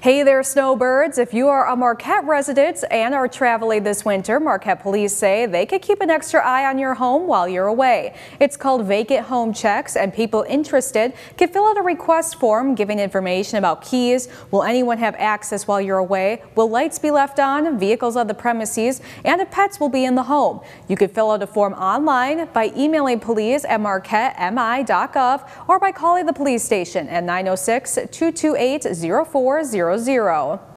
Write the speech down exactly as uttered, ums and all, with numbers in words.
Hey there, snowbirds. If you are a Marquette resident and are traveling this winter, Marquette police say they could keep an extra eye on your home while you're away. It's called vacant home checks, and people interested can fill out a request form giving information about keys. Will anyone have access while you're away? Will lights be left on, vehicles on the premises, and if pets will be in the home? You can fill out a form online by emailing police at marquette m i dot gov or by calling the police station at nine oh six, two two eight, oh four zero zero.